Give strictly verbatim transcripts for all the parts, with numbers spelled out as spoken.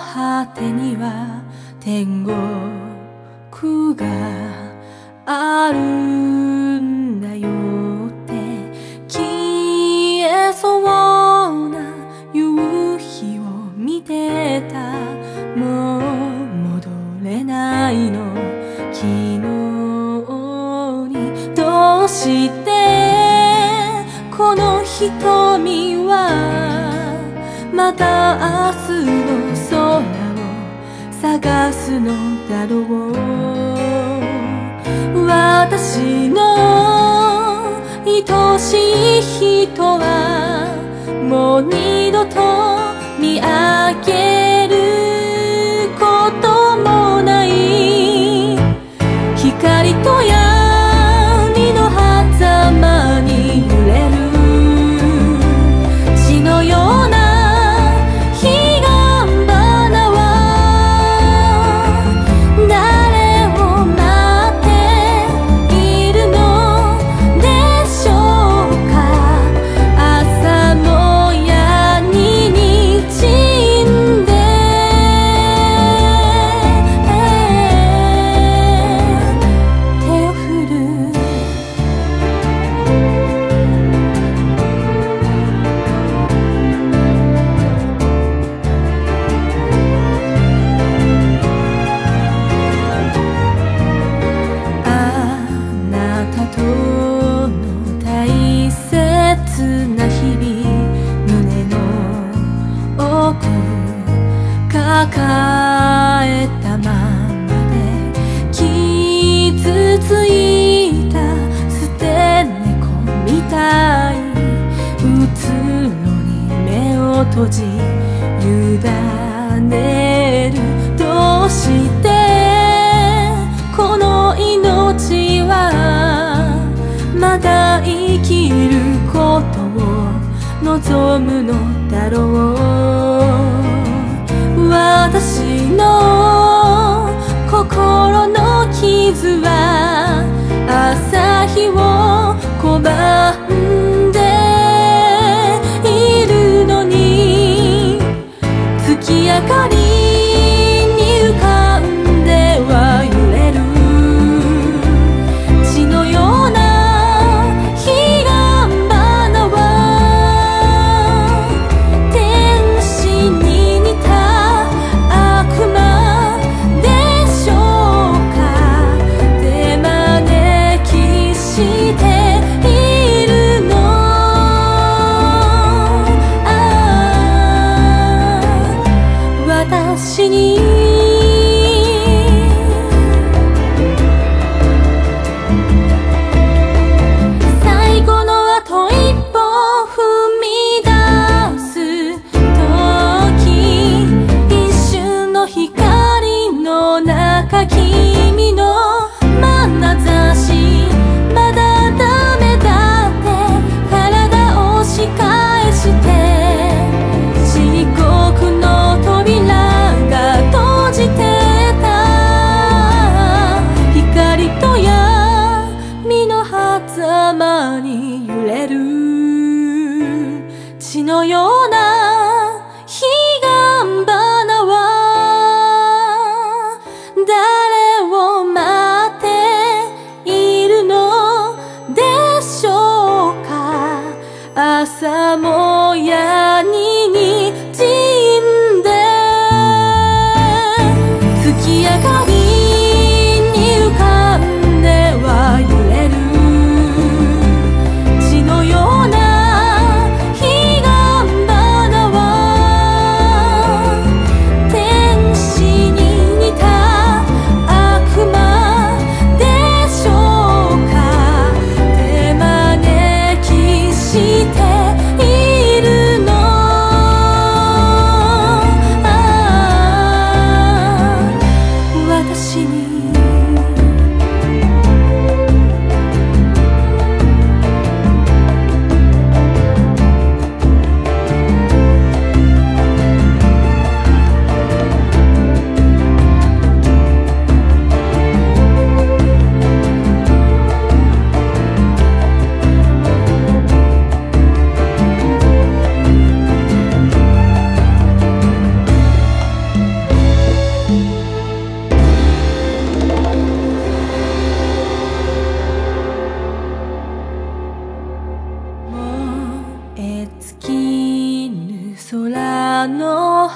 果てには天国があるんだよって消えそうな夕日を見てた。もう戻れないの昨日に。どうしてこの瞳はまた明日の空を探すのだろう。私の愛しい人はもう二度と見上げることもない。光と闇の狭間に揺れる血のような抱えたままで傷ついた捨て猫みたい。うつろに目を閉じ委ねる。どうしてこの命はまだ生きることを望むのだろう。私の心の傷は朝日を拒んでいるのに、月明かりに浮かんでは揺れる血のような彼岸花は天使に似た悪魔でしょうか。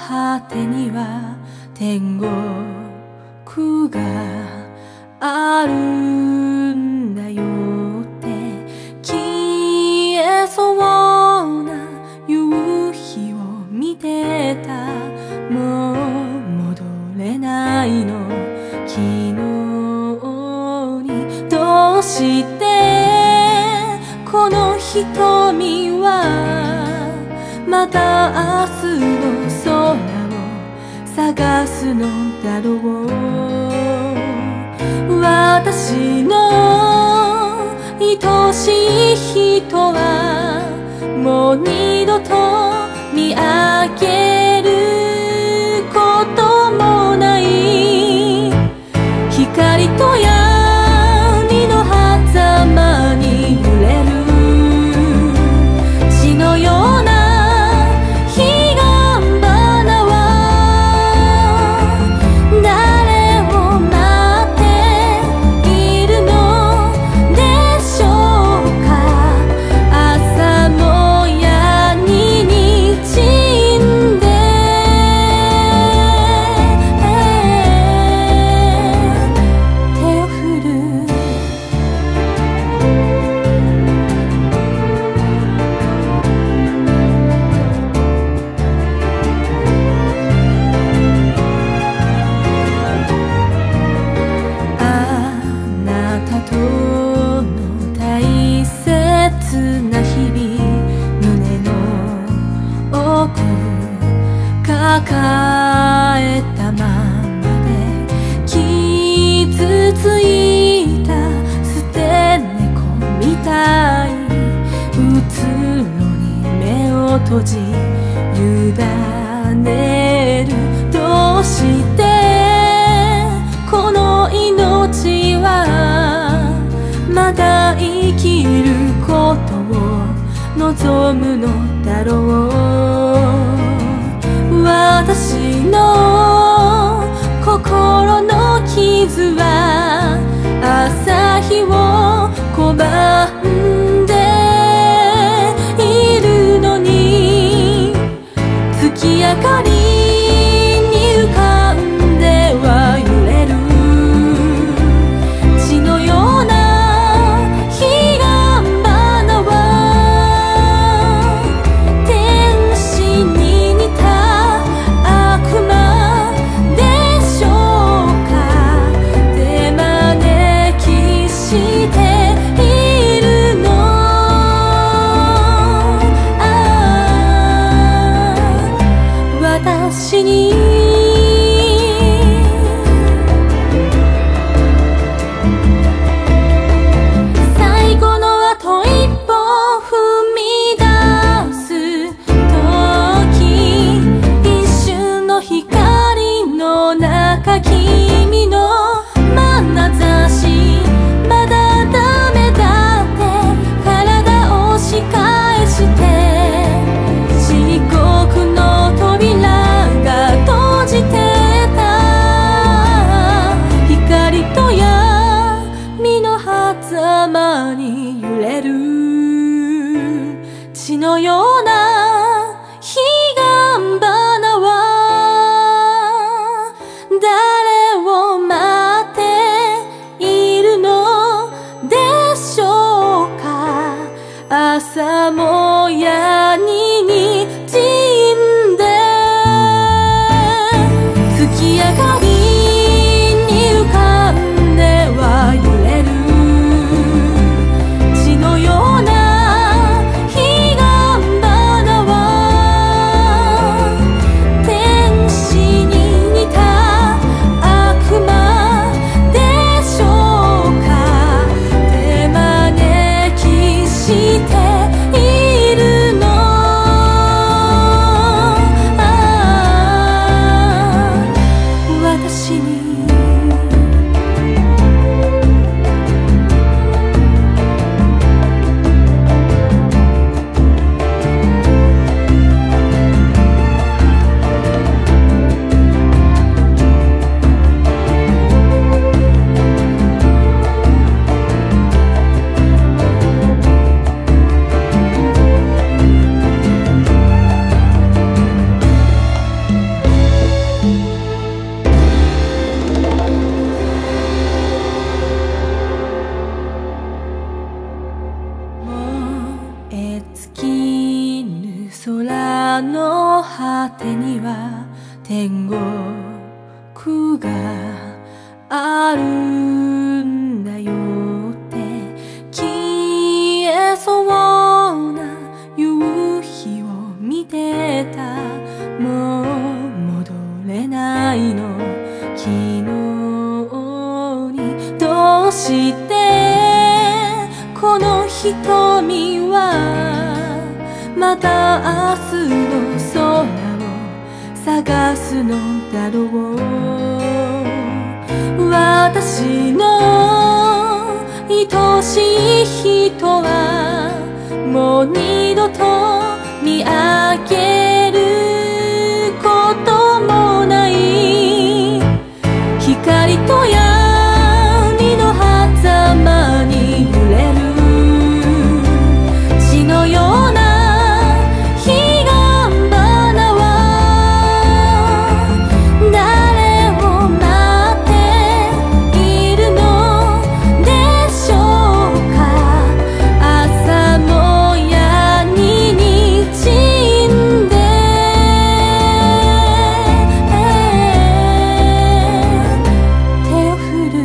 果てには天国があるんだよって消えそうな夕日を見てた。もう戻れないの昨日に。どうしてこの瞳はまた明日の空を探すのだろう。私の愛しい人はもう二度と見上げることもない。光と闇の狭間に揺れる血のような彼岸花は誰を待っているのでしょうか。朝もやににじんで手を振る。あなたとの大切な日々、胸の奥抱えたままで傷ついた捨て猫みたい。うつろに目を閉じ委ねる。どうしてこの命はまだ生きることを望むのだろう。私の心の傷は朝日を拒んでいるのに、月明かりに浮かんでは揺れる血のような彼岸花は天使に似た悪魔でしょうか。手招きしているの。ああ私に最後のあと一歩踏み出す時、一瞬の光の中君の眼差し、まだダメだって体を押し返して地獄の扉が閉じてた。光と闇の狭間に揺れる血のような彼岸花は誰を待っているのでしょうか。朝もやににじんで月明かりに浮かんでは揺れる血のような彼岸花の果てには天国があるんだよって消えそうな夕日を見てた。もう戻れないの昨日に。どうしてこの瞳はまた明日の空を探すのだろう。私の愛しい人はもう二度と見上げることもない。光と闇の狭間に揺れる血のような彼岸花は誰を待っているのでしょうか。朝もやににじんで手を振る。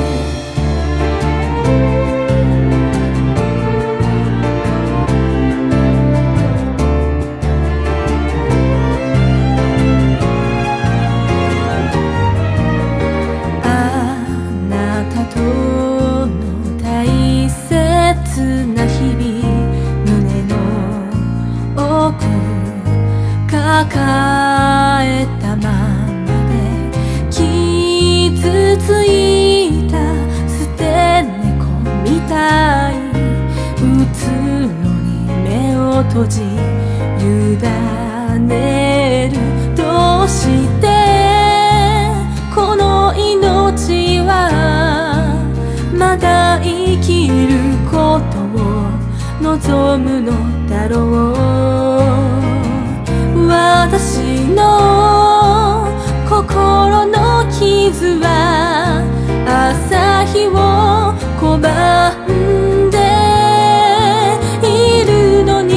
あなたとの大切な日々、胸の奥抱えたままで傷ついた捨て猫みたい。うつろに目を閉じ委ねる。どうしてこの命はまだ生きることを望むのだろう。私の心の傷は朝日を拒んでいるのに、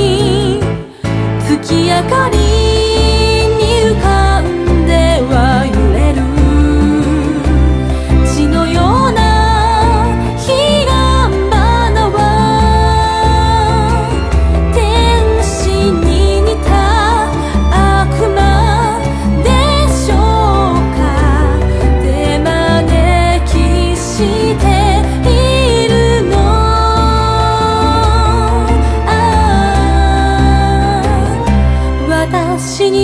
月明かりに浮かんでは揺れる血のような彼岸花は天使に似た悪魔でしょうか。手招きしているの。ああ私に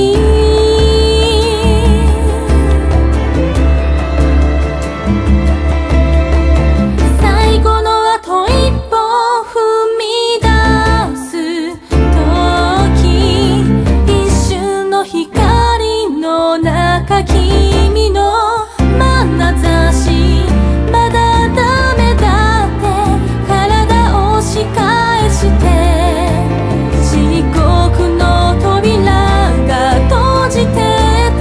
最後のあと一歩踏み出す時、一瞬の光の中君の眼差し、まだダメだって体を押し返して地獄の扉が閉じてた。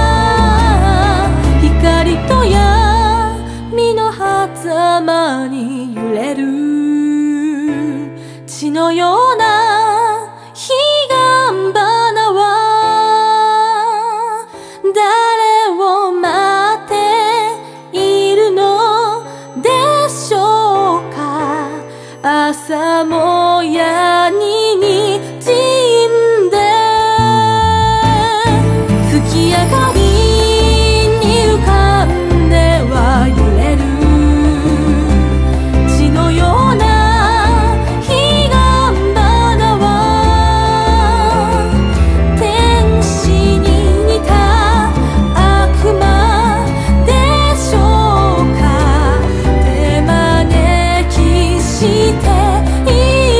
光と闇の狭間に揺れる血のような彼岸花は誰を待っているのでしょうか。朝もやににじんで月明かりに浮かんでは揺れる血のような彼岸花は天使に似た悪魔でしょうか。手招きしてい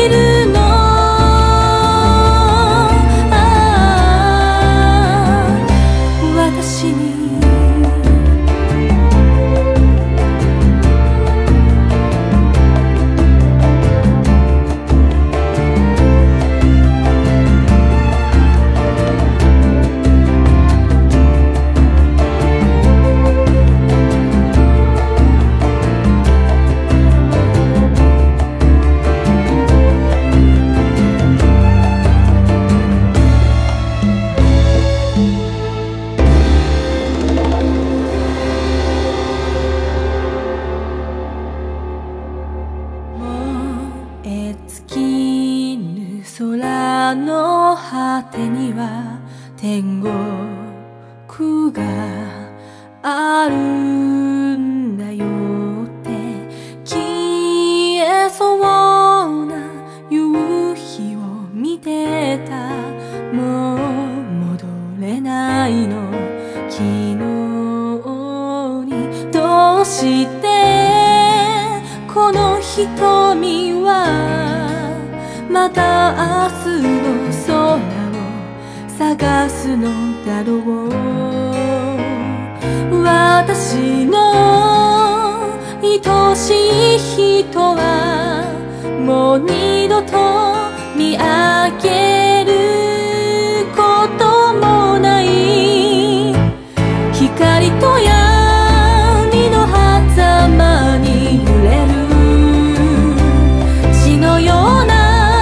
空の果てには天国があるんだよって消えそうな夕日を見てた。もう戻れないの昨日に。どうしてこの瞳はまた明日の空を探すのだろう。私の愛しい人はもう二度と見上げることもない。光と闇の狭間に揺れる血のような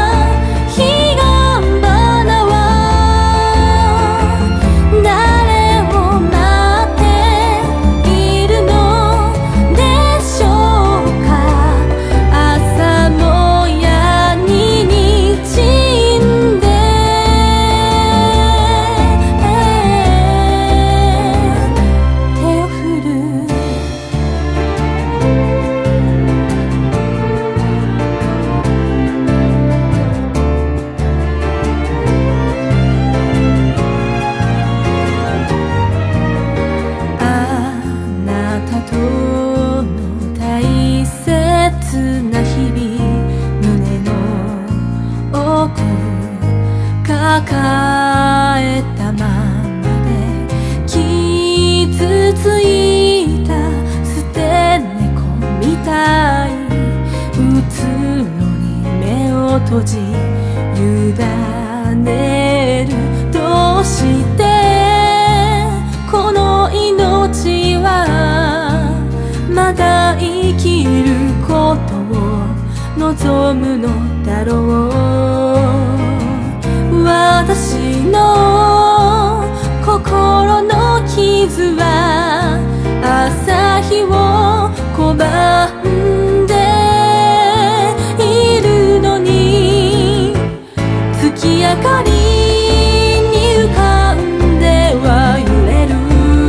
抱えたままで傷ついた捨て猫みたい。うつろに目を閉じ委ねる。どうしてこの命はまだ生きることを望むのだろう。私の心の傷は朝日を拒んでいるのに、月明かりに浮かんでは揺れる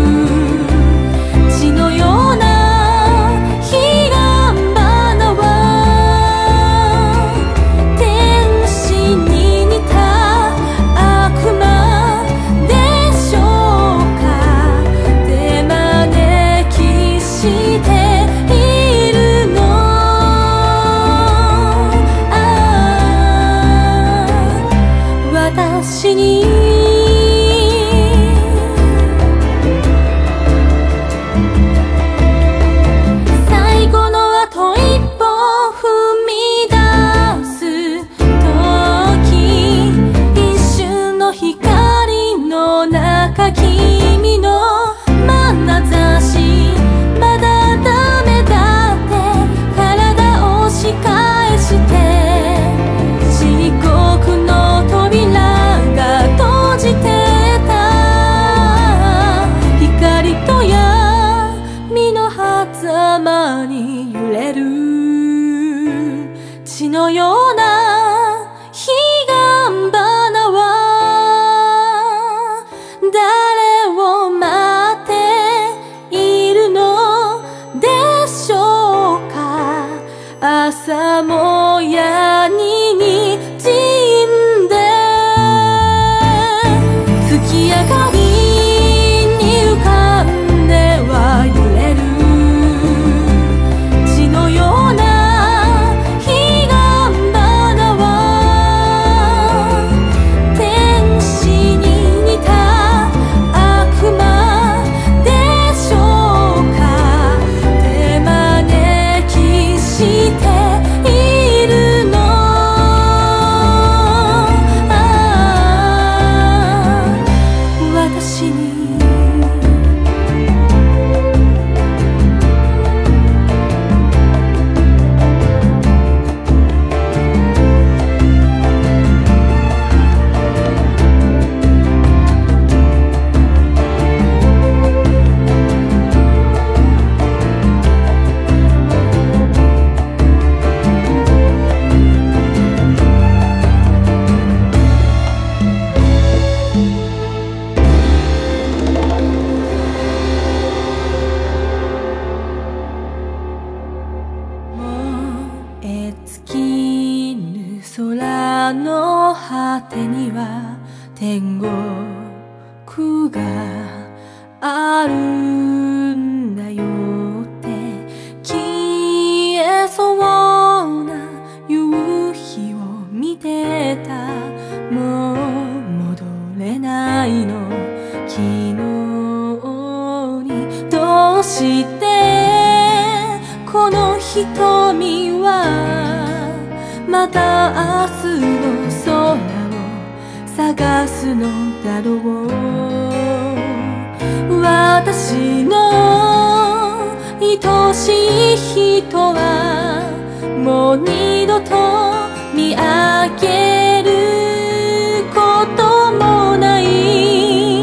血のような彼岸花は天使に似た私に最後のあと一歩踏み出す時、一瞬の光の中君の眼差し、まだダメだって体を押し返して地獄の扉閉じてた。光と闇の狭間に揺れる血のような彼岸花は誰を待っているのでしょうか。朝もやに滲んで月明かりに浮かんでは揺れる血のような彼岸花は天使に似た悪魔でしょうか。手招きして空の果てには天国があるんだよって消えそうな夕日を見てた。もう戻れないの昨日に。どうしてこの瞳はまた明日の空を探すのだろう。私の愛しい人はもう二度と見上げることもない。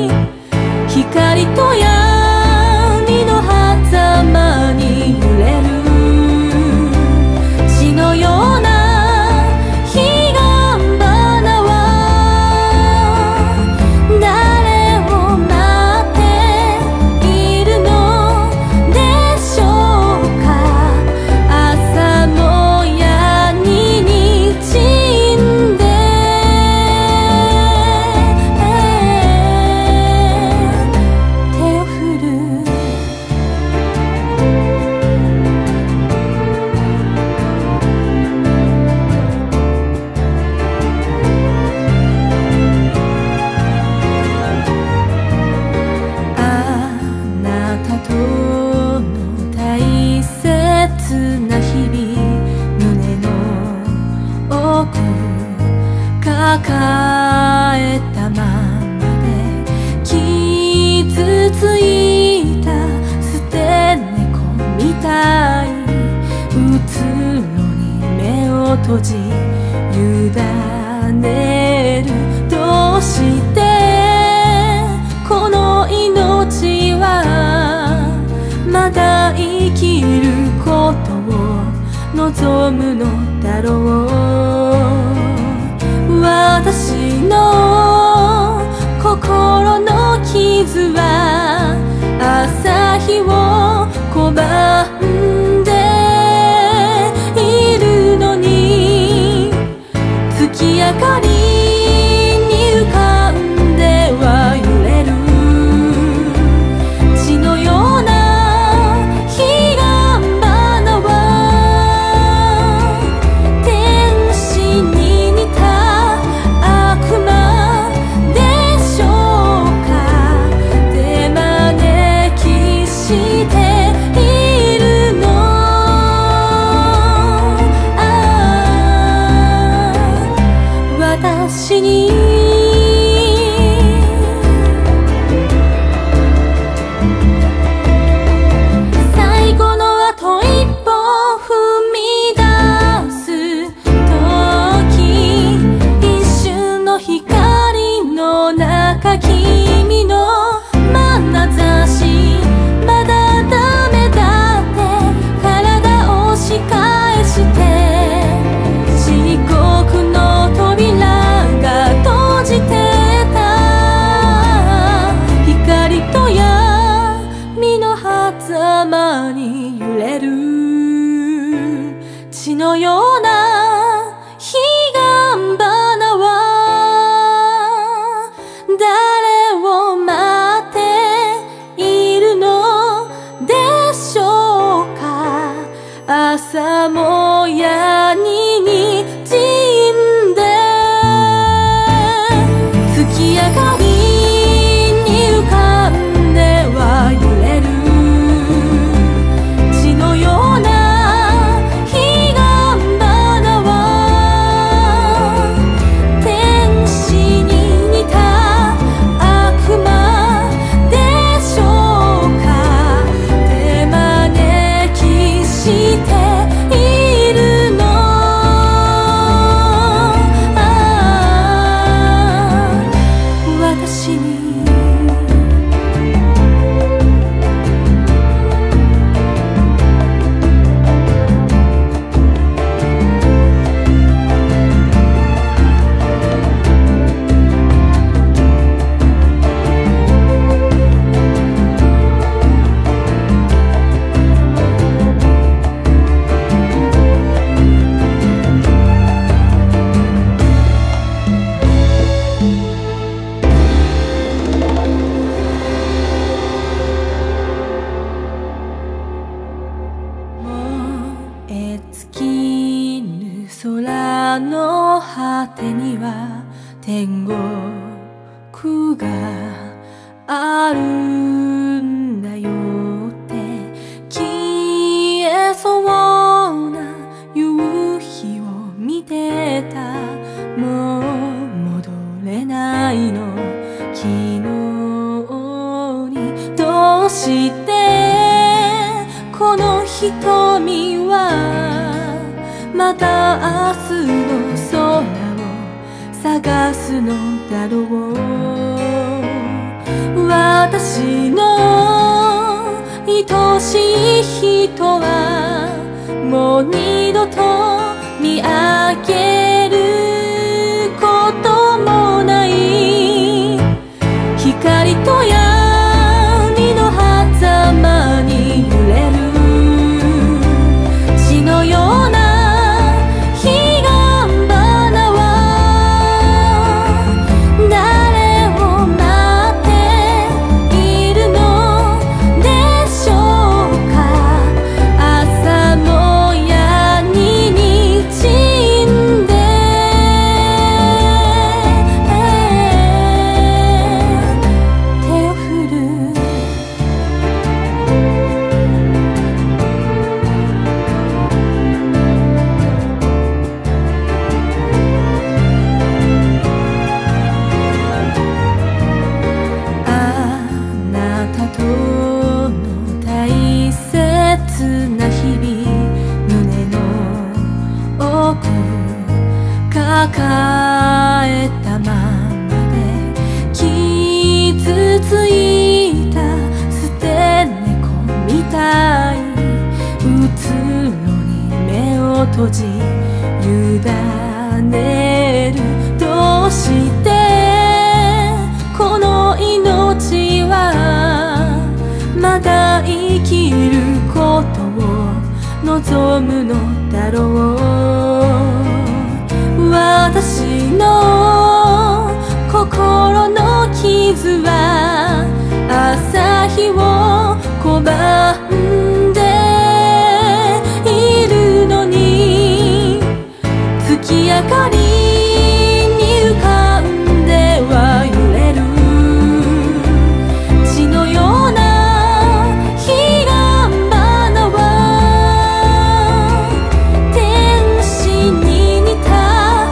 光と闇の狭間に揺れる血のような抱えたままで傷ついた捨て猫みたい。うつろに目を閉じ委ねる。どうしてこの命はまだ生きることを望むのだろう。私の心の傷は朝日を拒んでいるのに、月明かりに浮かんでは揺れる血のような彼岸花は天使に似た私に最後のあと一歩踏み出す時、一瞬の光の中君の眼差し、まだダメだって体を押し返して地獄の扉閉じてた。光と闇の狭間に揺れる血のような彼岸花は誰を待っているのでしょうか。朝もやに滲んで月明かりに浮かんでは揺れる血のような彼岸花は天使に似た悪魔でしょうか。手招きしているの空の果てには天国があるんだよって消えそうな夕日を見てた。もう戻れないの昨日に。どうしてこの瞳はまた明日の空を探すのだろう。私の愛しい人はもう二度と見上げることもない。光と闇の狭間に揺れる血のような抱えたままで傷ついた捨て猫みたい。うつろに目を閉じ委ねる。どうしてこの命はまだ生きることを望むのだろう。私の心の傷は朝日を拒んでいるのに、月明かりに浮かんでは揺れる血のような彼岸花は天使に似た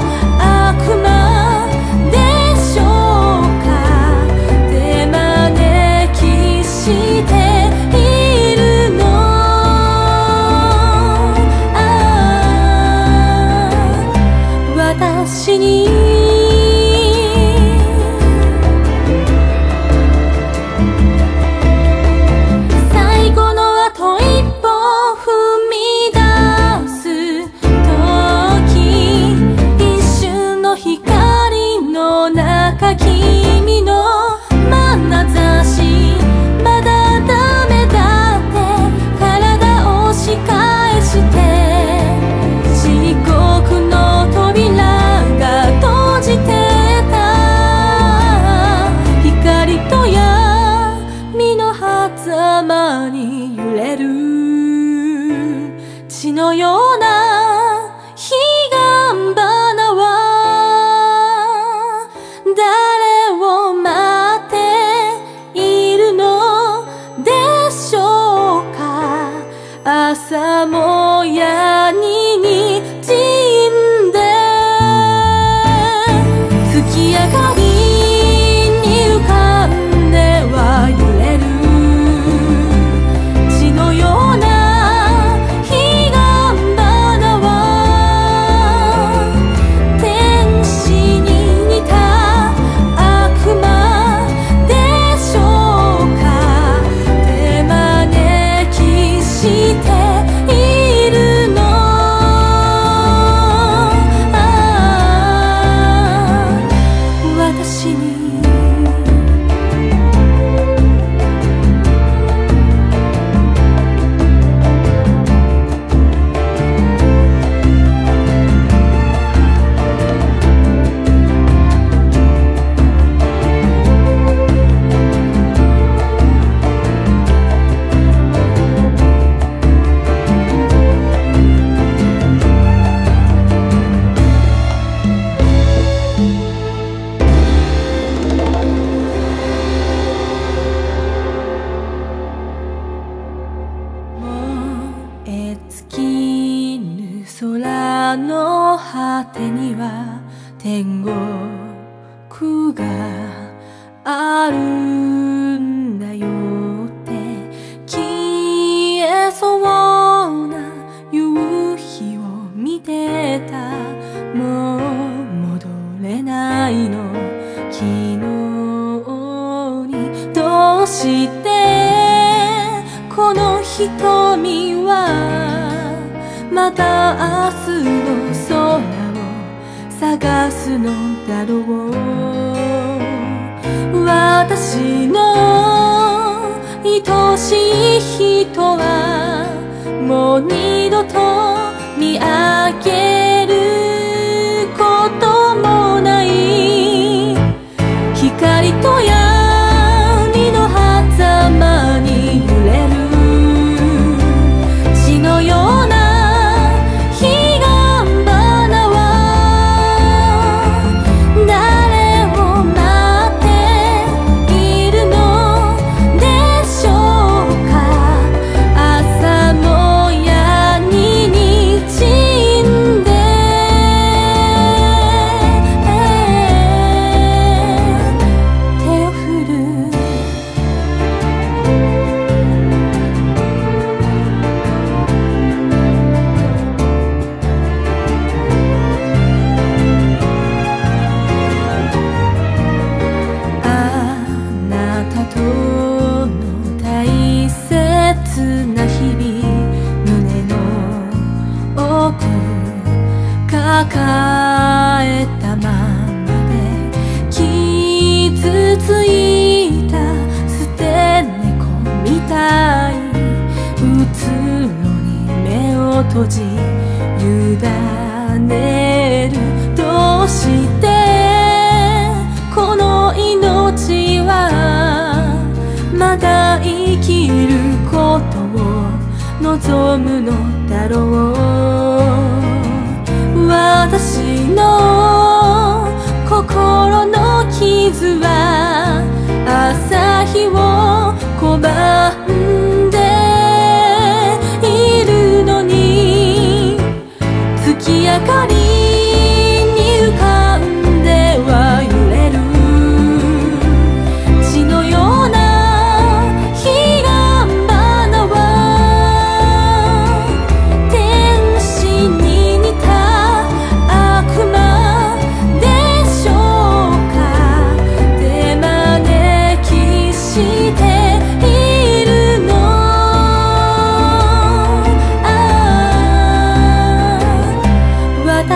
私に最後のあと一歩踏み出す時、一瞬の光の中君の眼差し、まだダメだって体を押し返して漆黒の扉閉じてた。光と闇の狭間に揺れる血のような彼岸花は誰を待っているのでしょうか。朝もやに滲んで月明かりに浮かんでは揺れる血のような彼岸花空の果てには天国があるんだよって消えそうな夕日を見てた。もう戻れないの昨日に。どうしてこの瞳はまた明日の空を探すのだろう。私の愛しい人はもう二度と見上げることもない。光と闇の狭間に揺れる血のような彼岸花は誰を待っているのでしょうか。朝もやににじんで手を振る。あなたとの大切な日々、胸の奥抱えたままで傷ついた捨て猫みたい。うつろに目を閉じ委ねる。どうしてこの命はまだ生きることを望むのだろう。私の心の傷は朝日を拒んでいるのに、月明かりに浮かんでは揺れる血のような彼岸花は天使に似た悪魔でしょうか。手招きしているの。ああ私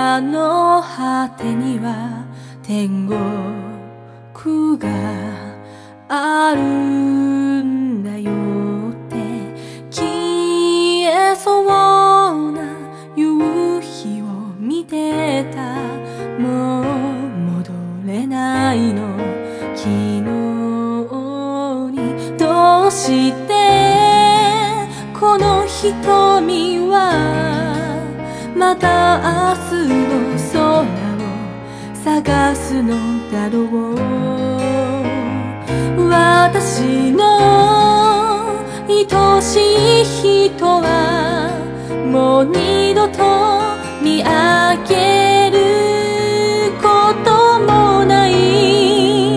空の果てには天国があるんだよって消えそうな夕日を見てた。もう戻れないの昨日に。どうしてこの瞳はまた明日の空を探すのだろう。私の愛しい人はもう二度と見上げることもない。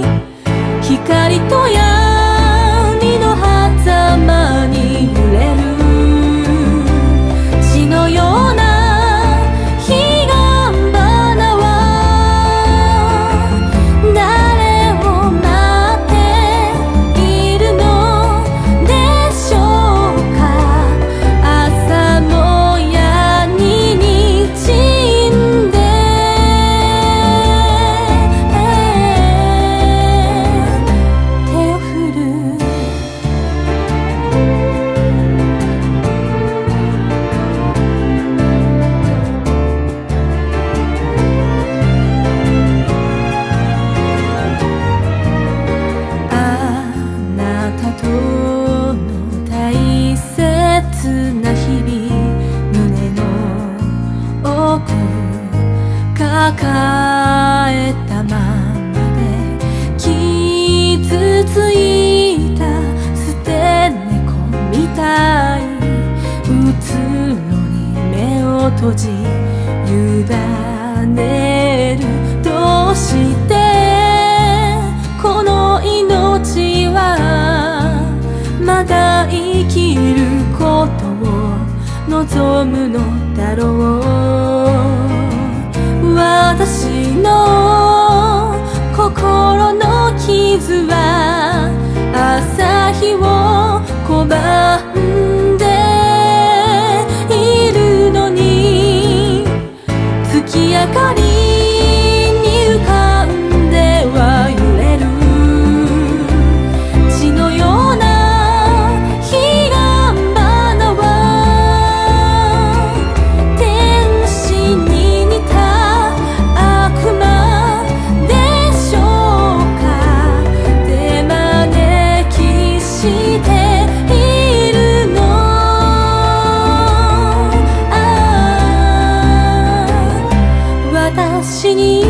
光と闇の狭間に揺れる血のような抱えたままで傷ついた捨て猫みたい。うつろに目を閉じ委ねる。どうしてこの命はまだ生きることを望むのだろう。私の心の傷は朝日を拒んでいるのに、月明かりに浮かんでは揺れる血のような彼岸花は天使に似た私に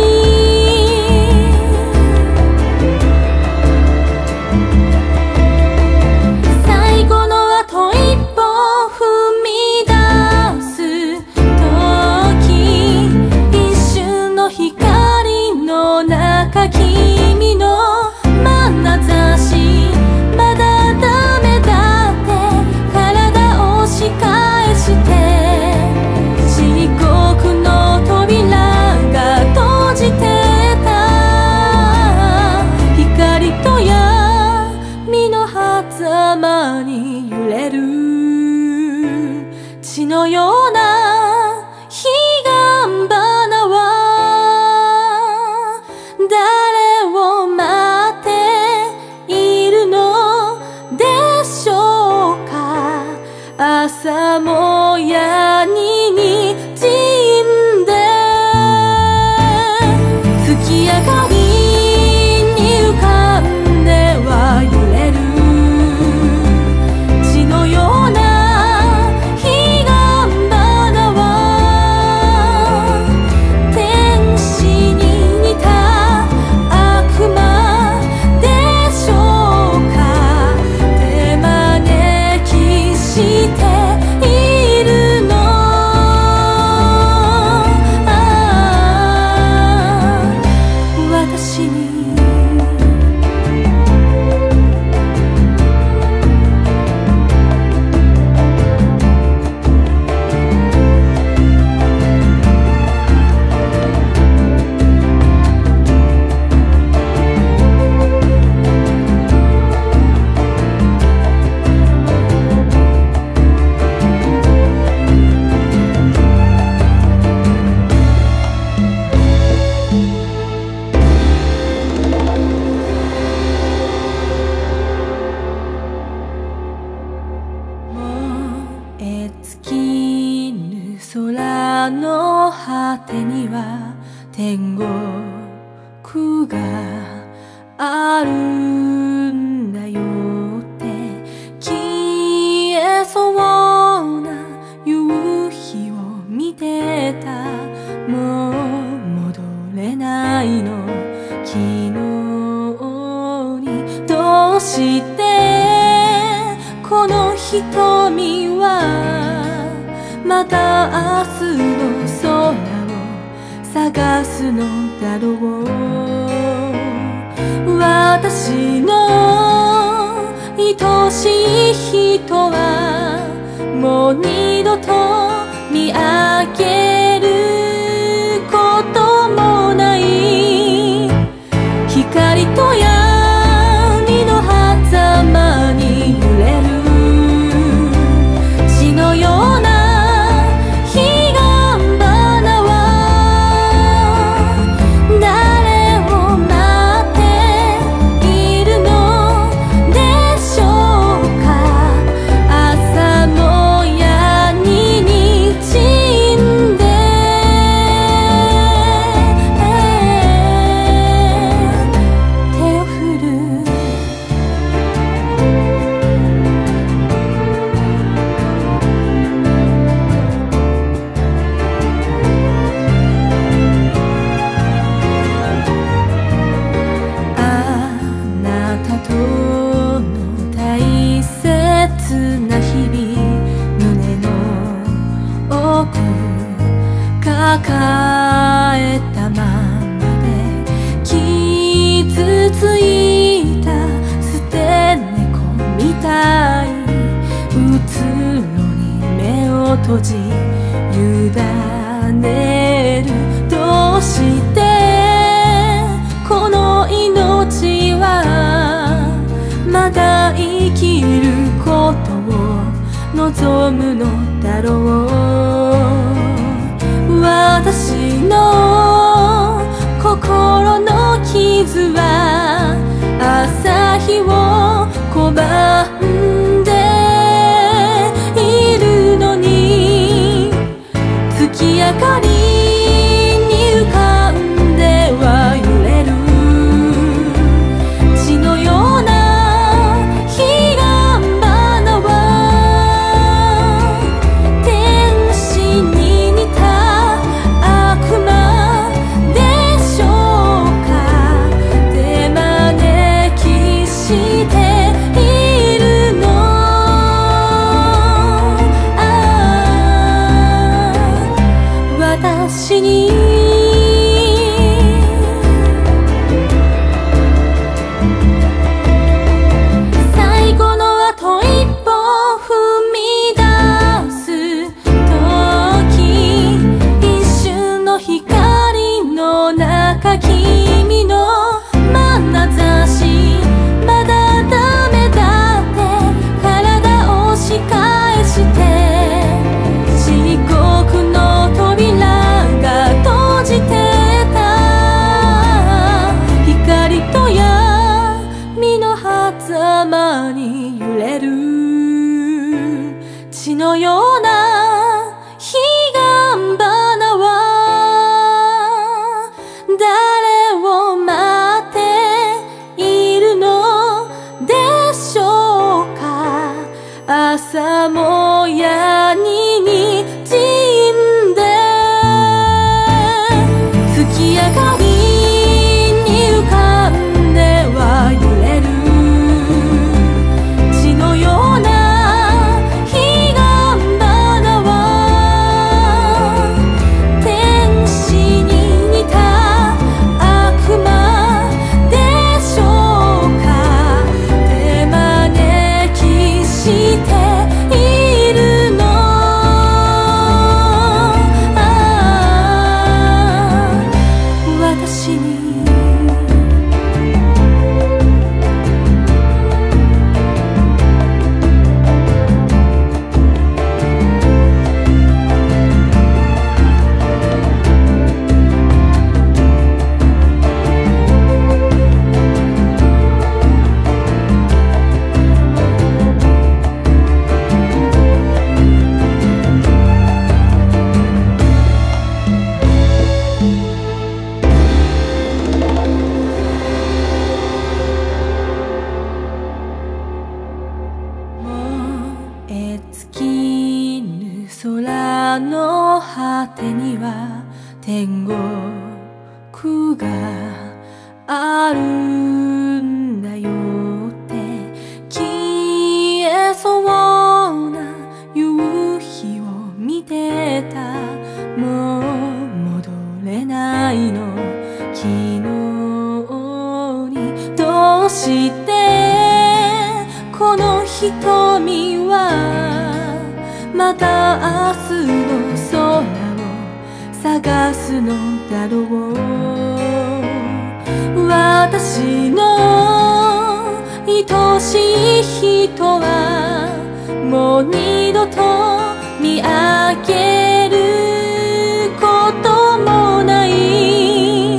最後のあと一歩踏み出す時、一瞬の光の中君の眼差し、まだダメだって体を押し返して、漆黒の扉がは天国があるんだよって消えそうな夕日を見てた。もう戻れないの昨日に。どうしてこの瞳はまた明日の空を探すのだろう。私の愛しい人はもう二度と見上げることもない。光と闇の狭間に揺れる血のような抱えたままで傷ついた捨て猫みたい。うつろに目を閉じ委ねる。どうしてこの命はまだ生きることを望むのだろう。私の心の傷は朝日を拒んでいるのに、月明かりに浮かんでは揺れる血のような彼岸花は天使に似た悪魔でしょうか。手招きしているの。ああ私に最後のあと一歩踏み出す時、一瞬の光の中君の眼差し、まだダメだって体を押し返して漆黒の扉が閉じてた。光と闇の狭間に揺れる血のような彼岸花は誰を待っているのでしょうか。朝もやににじんで月明かりに浮かんでは揺れる血のような彼岸花は天使に似た悪魔でしょうか。手招きしているの。ああ私にくがあるんだよって消えそうな夕日を見てた。もう戻れないの昨日に。どうしてこの瞳はまた明日の空を探すのだろう。私の愛しい人はもう二度と見上げることもない。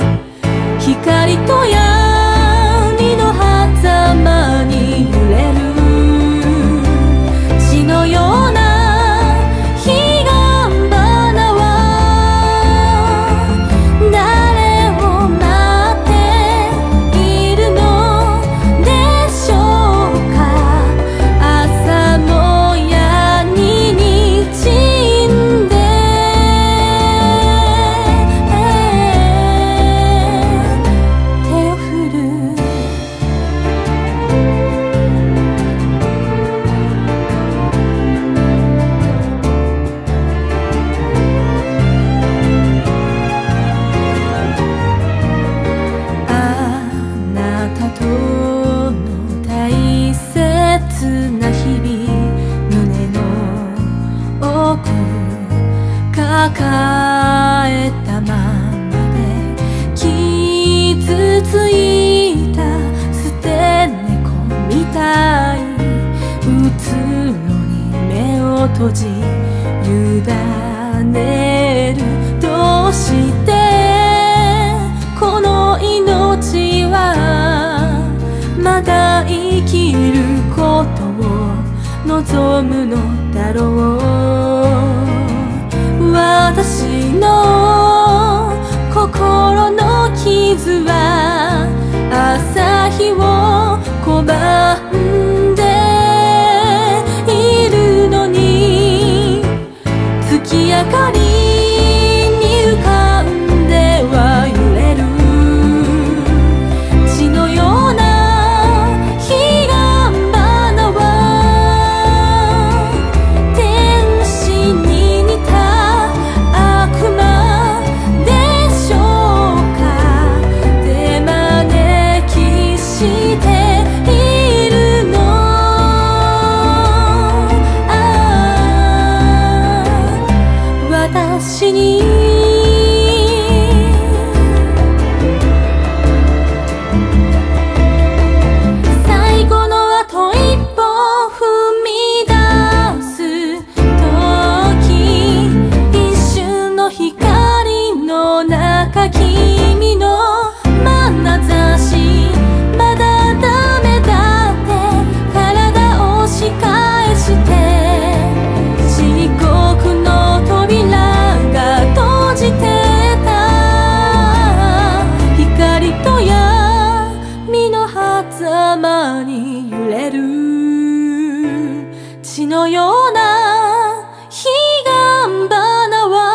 光と闇の狭間に揺れる血のような抱えたままで傷ついた捨て猫みたい。うつろに目を閉じ委ねる。どうしてこの命はまだ生きることを望むのだろう。私の心の傷は朝日を拒んでいるのに、月明かりに浮かんでは揺れる血のような私に最後のあと一歩踏み出す時、一瞬の光の中君の眼差し、まだダメだって体を押し返して漆黒の扉閉じてた。光と闇の狭間に揺れる血のような彼岸花は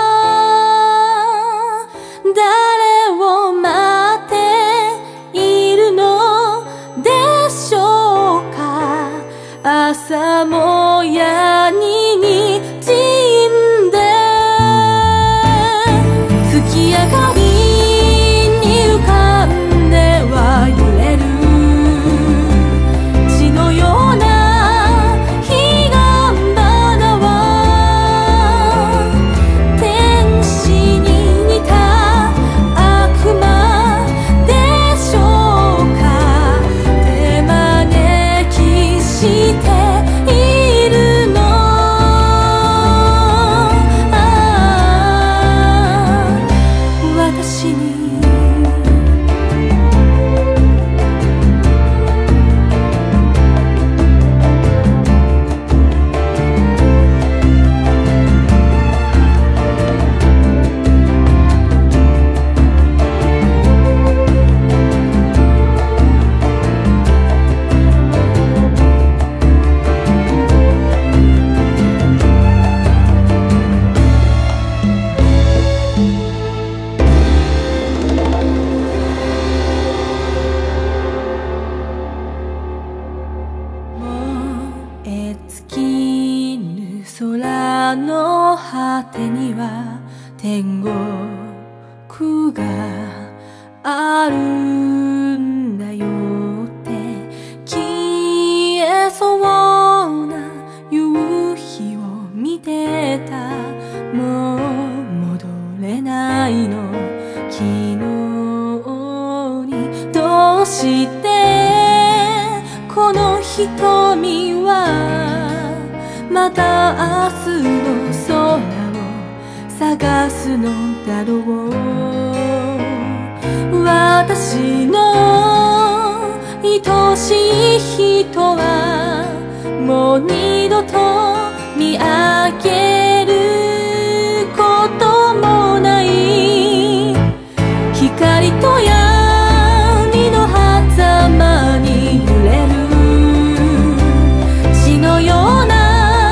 誰を待っているのでしょうか。朝もやに滲んで月明かりに浮かんでは揺れる血のような彼岸花は天使に似た悪魔でしょうか。手招きしているの私に。 果てには天国があるんだよって消えそうな夕日を見てた。もう戻れないの昨日に。どうしてこの瞳はまた明日の空を探すのだろう。私の愛しい人はもう二度と見上げることもない。光と闇の狭間に揺れる血のような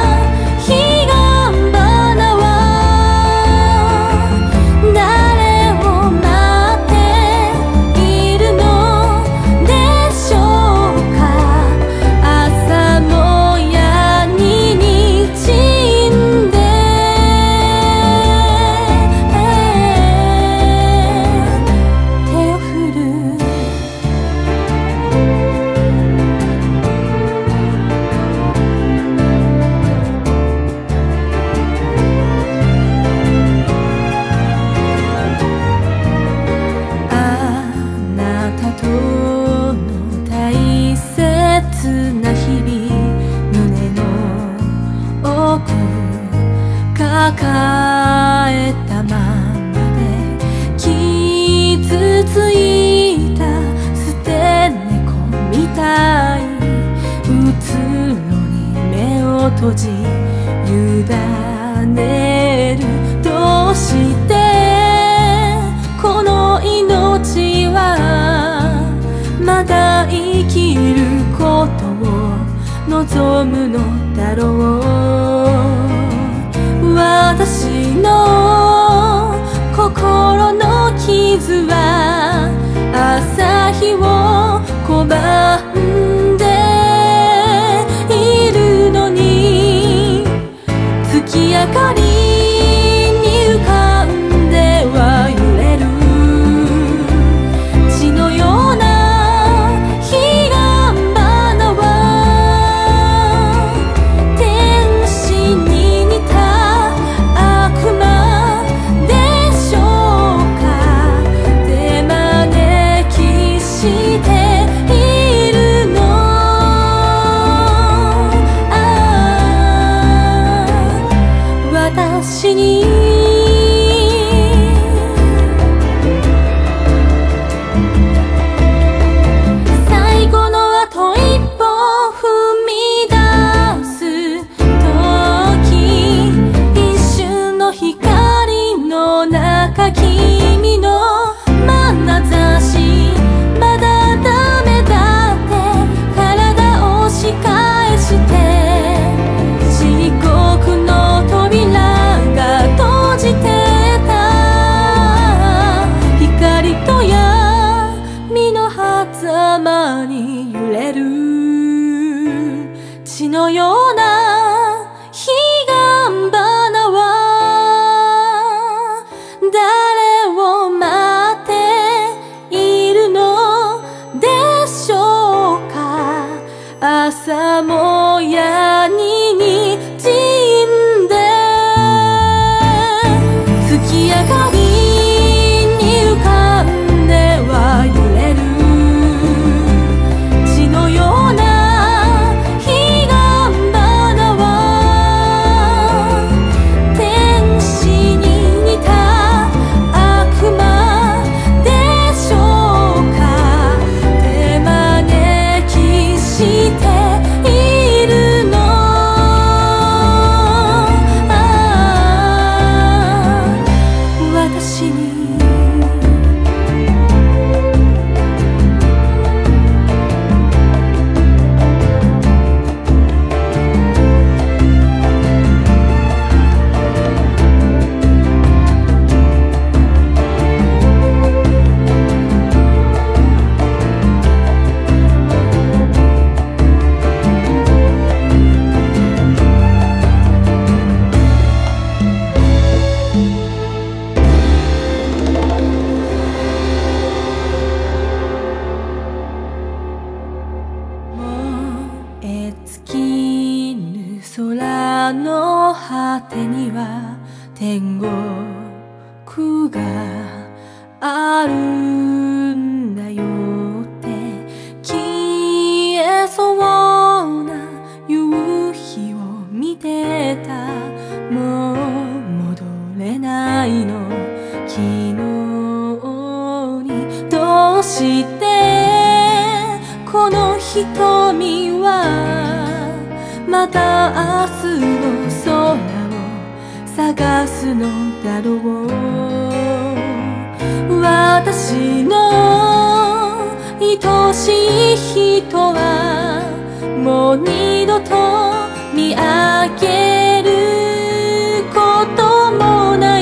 抱えたままで傷ついた捨て猫みたい。うつろに目を閉じ委ねる。どうしてこの命はまだ生きることを望むのだろう。私の心の傷は朝日を拒んでいるのに、月明かりに浮かんでは揺れる血のような彼岸花は天使に似た悪魔でしょうか。 空の果てには天国があるんだよって消えそうな夕日を見てた。もう戻れないの昨日に。どうしてこの瞳はまた明日の空を探すのだろう。私の愛しい人はもう二度と見上げることもない。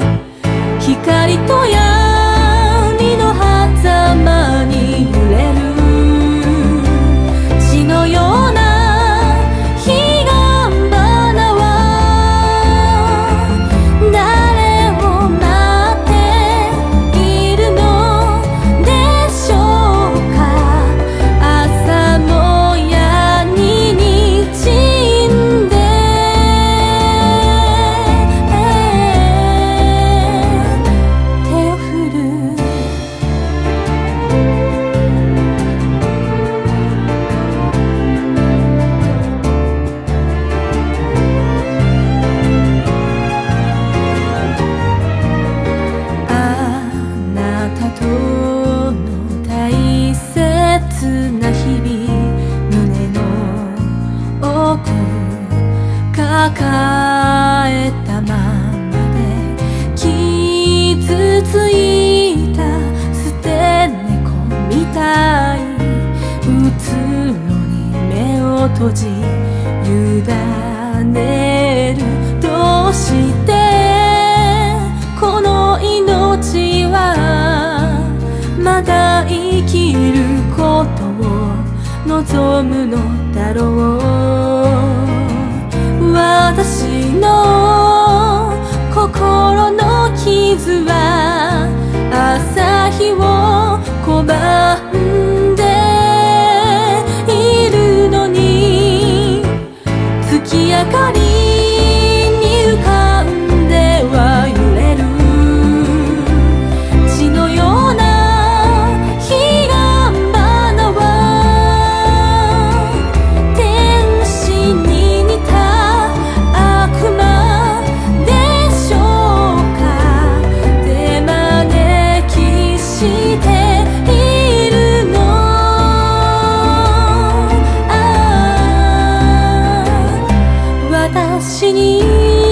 光と闇の狭間に揺れる血のような抱えたままで傷ついた捨て猫みたい。うつろに目を閉じ委ねる。どうしてこの命はまだ生きることを望むのだろう。私の心の傷は朝日を拒んでいるのに、月明かりに浮かんでは揺れる血のような彼岸花は天使に似た私に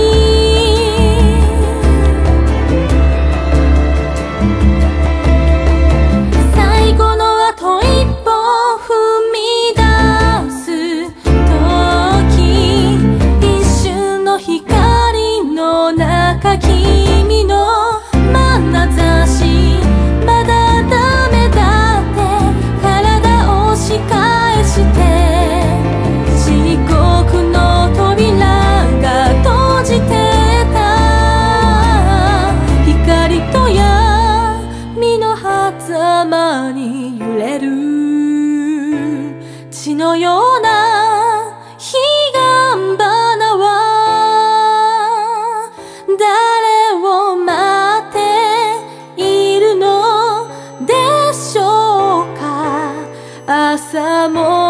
最後のあと一歩踏み出す時、一瞬の光の中君の眼差し、まだダメだって体を押し返して地獄の扉閉じてた。光と闇の狭間に揺れる血のような彼岸花は誰を待っているのでしょうか。朝も